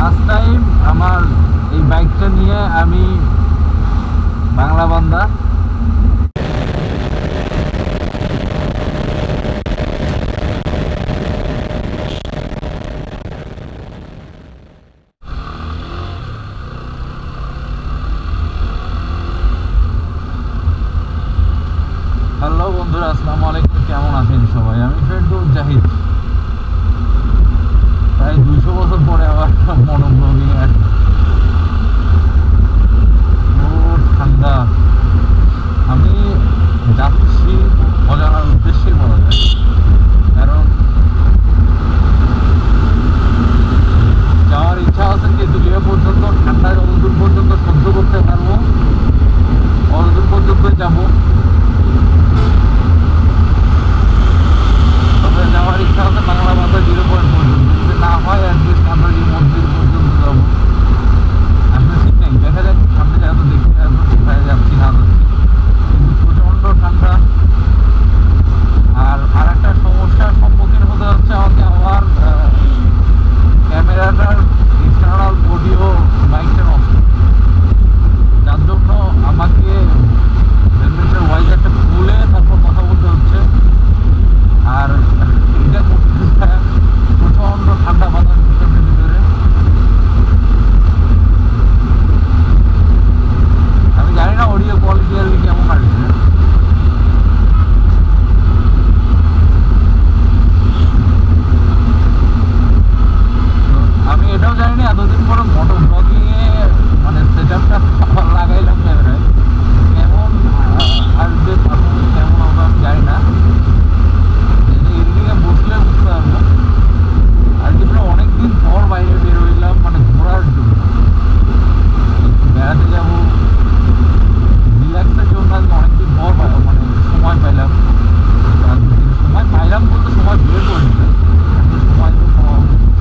First time আমার এই বাইকটা নিয়ে আমি বাংলা বান্দা। হ্যালো বন্ধুরা, আসসালামু আলাইকুম। কেমন আছেন সবাই? আমি ফেরদৌস জাহিদ। প্রায় 200 বছর পরে আবার মোটো ব্লগিং এর ঠান্ডা। আমি যাচ্ছি অজানার উদ্দেশ্যে বলা যায়, কারণ যাওয়ার ইচ্ছা আছে তেঁতুলিয়া পর্যন্ত। ঠান্ডা যতদূর পর্যন্ত সহ্য করতে পারবো ততদূর পর্যন্তই যাবো। তবে যাওয়ার ইচ্ছা আছে বাংলা বাজার 0 পয়েন্ট পর্যন্ত, যদি না হয় অ্যাটলিস্ট আমরা এই মন্দির পর্যন্ত যাবো। আমি ঠিক নেই, দেখা যাক সামনে যাবো, দেখি কোথায় যাচ্ছি না যাচ্ছি। কিন্তু প্রচণ্ড ঠান্ডা। আর একটা সমস্যার সম্মুখীন হতে হচ্ছে আমাকে। আমার ক্যামেরাটার এক্সটার্নাল অডিও মাইকটা নষ্ট, যার জন্য আমাকে হেলমেটের ওয়াইজারটা খুলে তারপর কথা বলতে হচ্ছে। আর এটা প্রচণ্ড ঠান্ডা বাতাস ভিতরে। আমি জানি না অডিও কোয়ালিটি কেমন আসবে। আমি এটাও জানি না এতদিন পরে মোটো ব্লগিং এ মানে সেটআপটা লাগাইলাম ক্যামেরায়, কেমন আসবে, পারফরমেন্স কেমন হবে আমি জানি না। এদিকে বসলে বুঝতে পারবো। আর কি অনেকদিন পর বাইরে বের হইলাম, মানে ঘোরার জন্য, বেড়াতে যাবো, রিল্যাক্সের জন্য। আজকে অনেকদিন পর মানে সময় পাইলাম। সময় পাইলাম বলতে সময় বের করে নিলাম, সময় তো কম।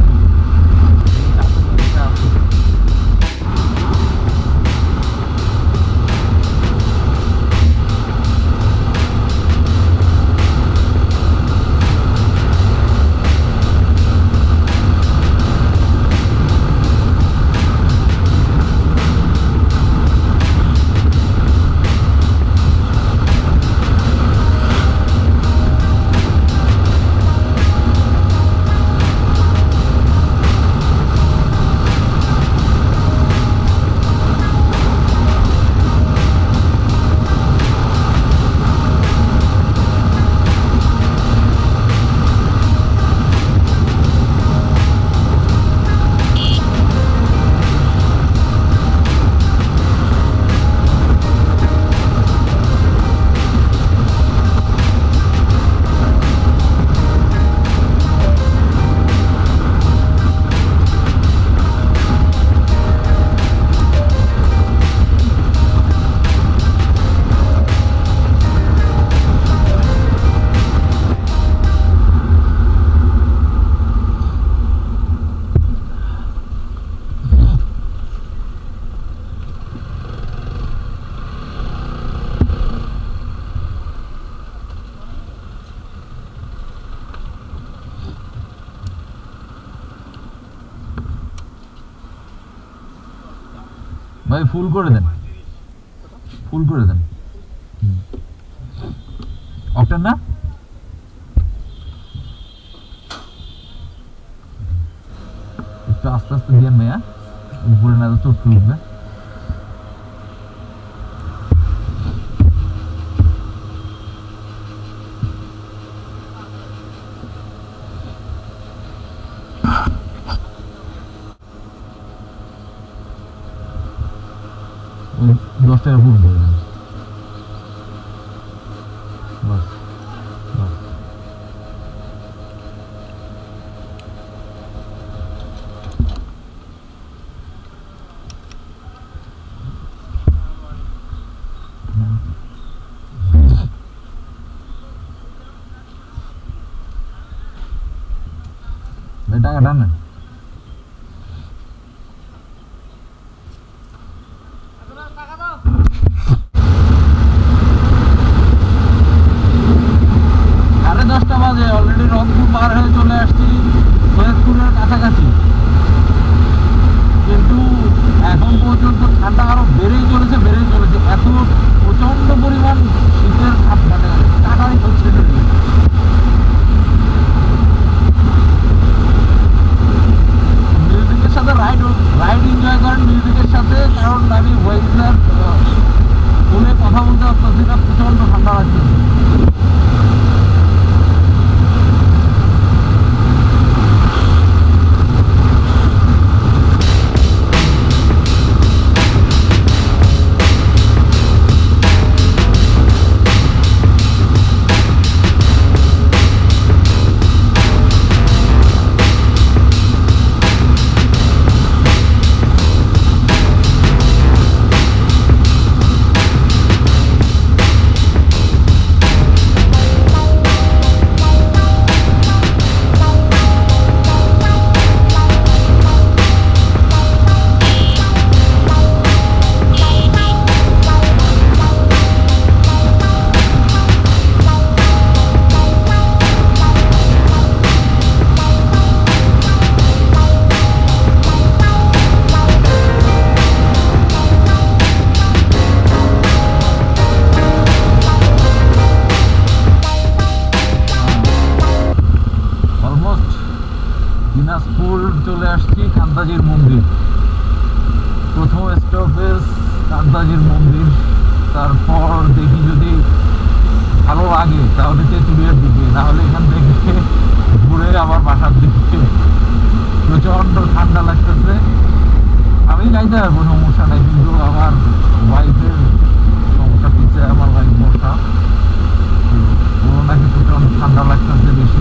ভাই ফুল করে দেন, ফুল করে দেন। অক্টেন না, একটু আস্তে আস্তে দিয়েন ভাইয়া, উপরে না তো চোট উঠবে। $10 ফুল করে দেন, বাস বাস। টাকা টানেন। অলরেডি রংপুর পার হয়ে চলে আসছি সৈয়দপুরের কাছাকাছি। আসছি কান্তাজির মন্দির। প্রথম স্টপেজ কান্তাজির মন্দির, তারপর দেখি যদি ভালো লাগে তাহলে তেঁতুলিয়ার দিকে, নাহলে এখান থেকে ঘুরে আবার বাসার দিকে। প্রচণ্ড ঠান্ডা লাগতেছে, আমি যাইতে পারবো সমস্যা নেই, কিন্তু আমার ওয়াইফের সমস্যা পিছিয়ে আমার ওয়াইফ বসা, ওর নাকি প্রচণ্ড ঠান্ডা লাগতেছে বেশি।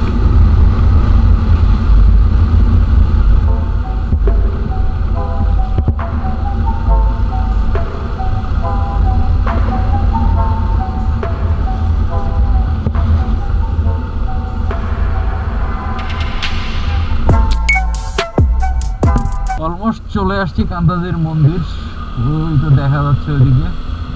অলমোস্ট চলে আসছি কান্তাজির মন্দির, ওই তো দেখা যাচ্ছে ওইদিকে।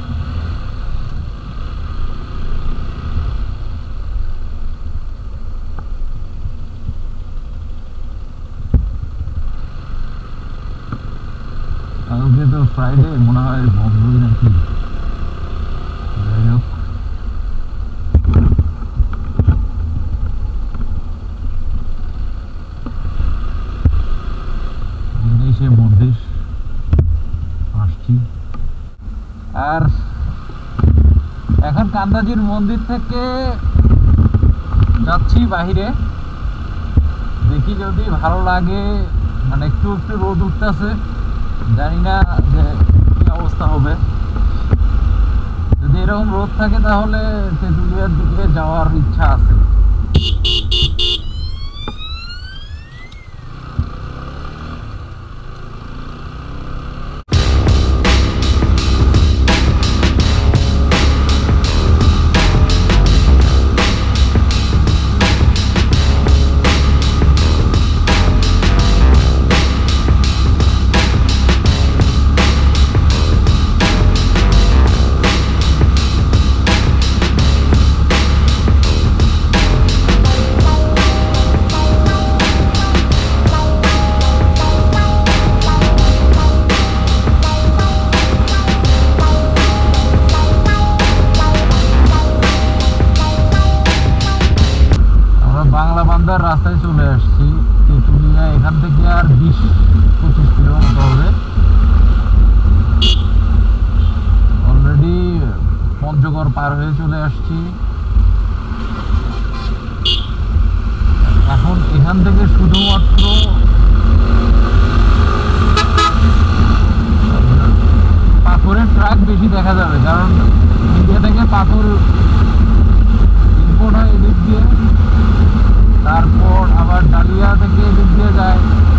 আজকে তো ফ্রাইডে, মনে হয় বন্ধই নাকি, যাই হোক। সে মন্দির আসছি, আর এখন কান্তাজির মন্দির থেকে যাচ্ছি বাহিরে। দেখি যদি ভালো লাগে, মানে একটু একটু রোদ উঠতেছে, জানি না যে কি অবস্থা হবে। যদি এরকম রোদ থাকে তাহলে তেঁতুলিয়ার দিকে যাওয়ার ইচ্ছা আছে। রাস্তায় চলে আসছি তেঁতুলিয়া, এখান থেকে আর 20-25 কিলোমিটার হবে। অলরেডি পঞ্চগড় পার হয়ে চলে আসছি। এখন এখান থেকে শুধুমাত্র পাথরের ট্রাক বেশি দেখা যাবে, কারণ ইন্ডিয়া থেকে পাথর ইম্পোর্ট হয় এদিক দিয়ে, তারপর আবার ডালিয়া থেকে এদিক দিয়ে যায়।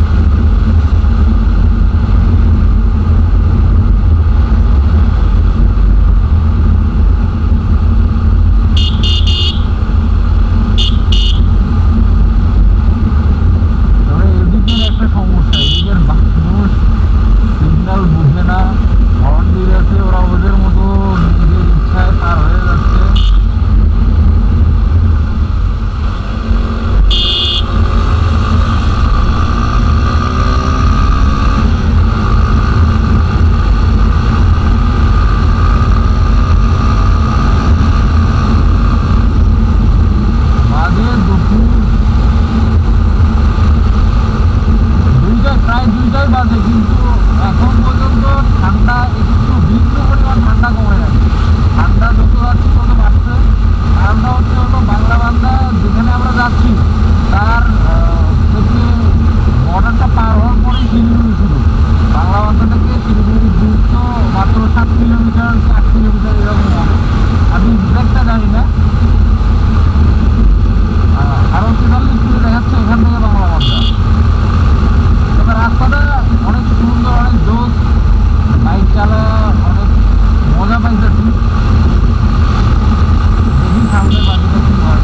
তবে এদিকের একটা সমস্যা, এদিকের মানুষ সিগন্যাল বুঝে না, হর্ন দিয়ে যাচ্ছে, ওরা ওদের মতো নিজের ইচ্ছায় পার হয়ে যাচ্ছে। কিন্তু এখন পর্যন্ত ঠান্ডা একটু ভিন্ন পরিমাণ ঠান্ডা কমে গেছে, ঠান্ডা যত যাচ্ছে তত বাড়ছে। কারণটা হচ্ছে হলো বাংলাবান্ধা যেখানে আমরা যাচ্ছি তার থেকে বর্ডারটা পার হওয়ার পরেই শিলিগুড়ি শুরু। বাংলাবান্ধা থেকে শিলিগুড়ির দূরত্ব মাত্র 7 কিলোমিটার 8 কিলোমিটার এরকম হবে, আমি এক্সাক্টটা জানি না। আরও 43 কিলো দেখাচ্ছে এখান থেকে বাংলাবান্ধা। তবে রাস্তাটা অনেক সুন্দর, অনেক জোস, বাইক চালা অনেক মজা পাইতেছি। দেখি সামনে বাকিটা কি হয়।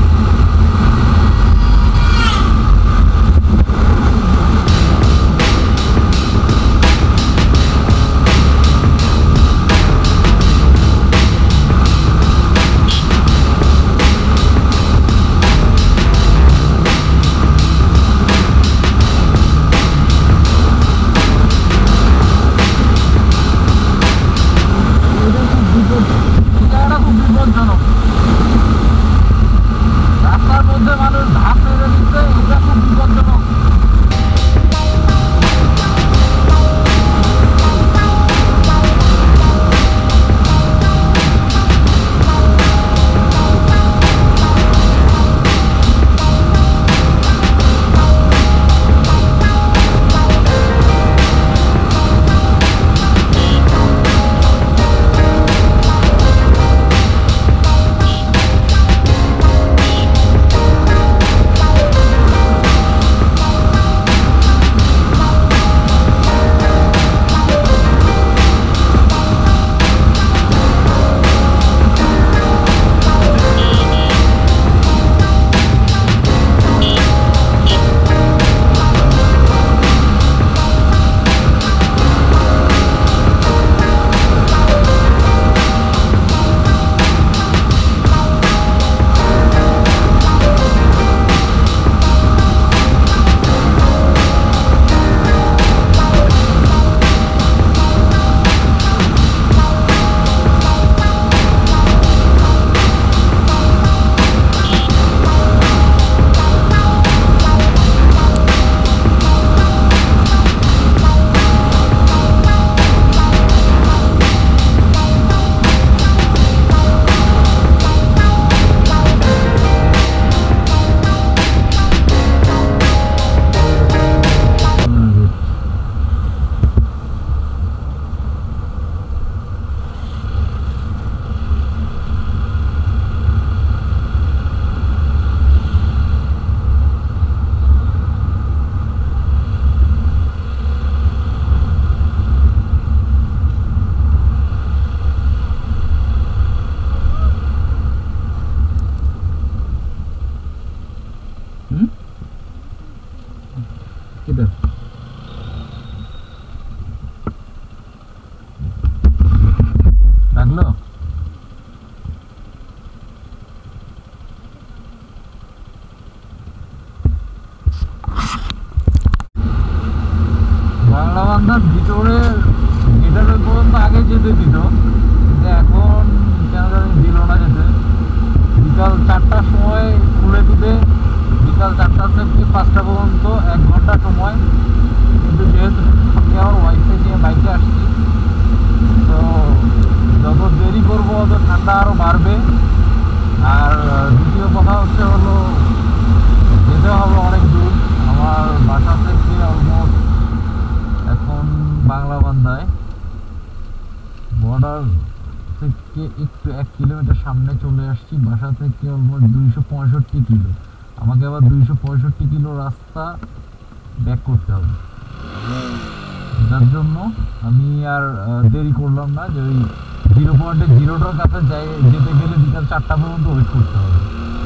বাংলা বান্ধার ভিতরে এটার পর্যন্ত আগে যেতে দিত, কিন্তু এখন কেন জানি দিল না যেতে। বিকাল 4টার সময় খুলে দিবে, বিকাল 4টা থেকে 5টা পর্যন্ত 1 ঘন্টা সময়। কিন্তু যেহেতু আমি আমার ওয়াইফাই নিয়ে বাইকে আসছি, তো যত দেরি করবো তত ঠান্ডা আরও বাড়বে। আর দ্বিতীয় কথা হচ্ছে হলো যেতে হবে অনেক দূর। আমার বাসা থেকে অলমোস্ট এখন বাংলা বান্ধায় বর্ডার থেকে একটু 1 কিলোমিটার সামনে চলে আসছি। বাসা থেকে অলমোস্ট 265 কিলো, আমাকে আবার 265 কিলো রাস্তা ব্যাক করতে হবে। যার জন্য আমি আর দেরি করলাম না, যে ওই 0.0টার কাছে যেতে গেলে বিকাল 4টা পর্যন্ত ওয়েট করতে হবে।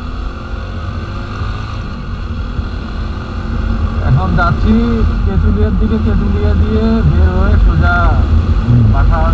এখন যাচ্ছি তেঁতুলিয়ার দিকে, তেঁতুলিয়া দিয়ে বের হয়ে সোজা বাসার।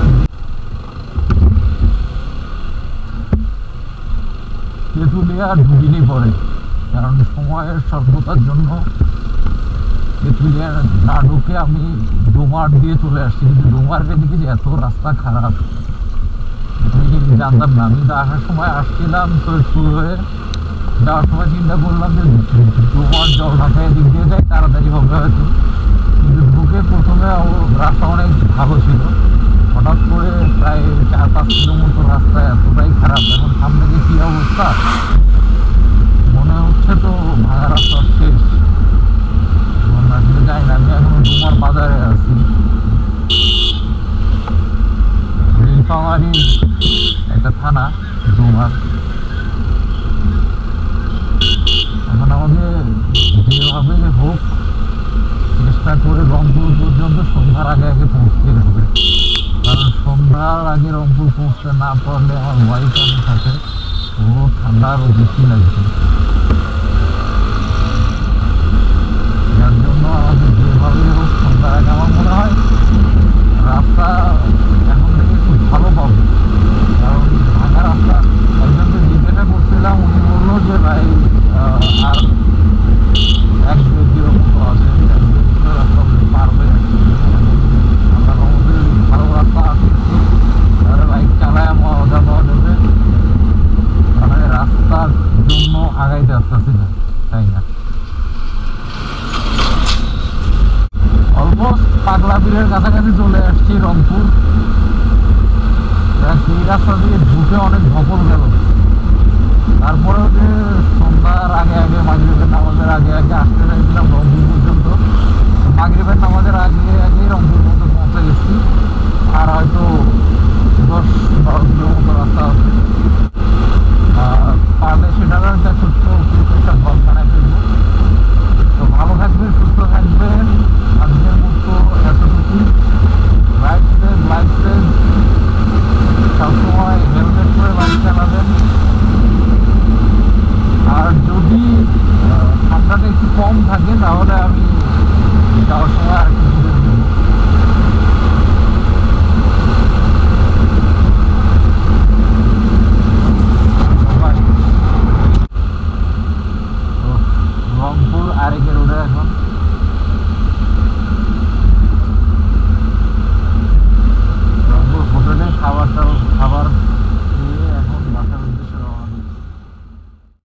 তেঁতুলিয়া ঢুকিনি পরে, কারণ সময়ের স্বল্পতার জন্য তেঁতুলিয়া না ঢুকে আমি ডোমার দিয়ে চলে আসছি। কিন্তু ডোমারের দিকে যে এত রাস্তা খারাপ জানতাম না। আমি তো আসার সময় আসছিলাম সৈয়দপুর হয়ে, যাওয়ার সময় চিন্তা করলাম যে ডোমার জল ঢাকায় দিক দিয়ে যাই, তাড়াতাড়ি হবে হয়তো। কিন্তু ঢুকে প্রথমে রাস্তা অনেক ভালো ছিল, হঠাৎ করে প্রায় 4-5 কিলো মতো রাস্তা এতটাই খারাপ। এখন সামনে যে কী অবস্থা, মনে হচ্ছে তো ভাঙা রাস্তা শেষ। আসলে যাই না, আমি এখনো ডোমার বাজারে আছি। নীলফামারী একটা থানা ডোমার। এখন আমাকে যেভাবে হোক চেষ্টা করে রংপুর পর্যন্ত সন্ধ্যার আগে আগে পৌঁছতে হবে, কারণ সন্ধ্যার আগে রংপুর পৌঁছতে না পারলে আমার ওয়াইফ আমার সাথে ও ঠান্ডা আরও বেশি লাগছে। যার জন্য আমাকে যেভাবে হোক সন্ধ্যার আগে, আমার মনে হয় রাস্তা এখন থেকে খুব ভালো পাবো। কারণ ভাঙা রাস্তা, একজনকে জিজ্ঞাসা করছিলাম, উনি বললো যে ভাই আর 1-2 কিলো মতো আছে, 1-2 কিলো রাস্তা পার হয়ে যাচ্ছে। আমরা আমাদের ভালো রাস্তা আছে, তাহলে বাইক চালায় মজা পাওয়া যাবে। মানে রাস্তার জন্য আগাইতে আসতেছি না, তাই না? অলমোস্ট পাগলা পীরের কাছাকাছি চলে আসছি, রংপুর। এই রাস্তা দিয়ে ঢুকে অনেক ধকল গেল। তারপরেও যে সন্ধ্যার আগে আগে, মাগরিবের নামাজের আগে আগে আসতে চাইছিলাম রংপুর পর্যন্ত। মাগরিবের নামাজের আগে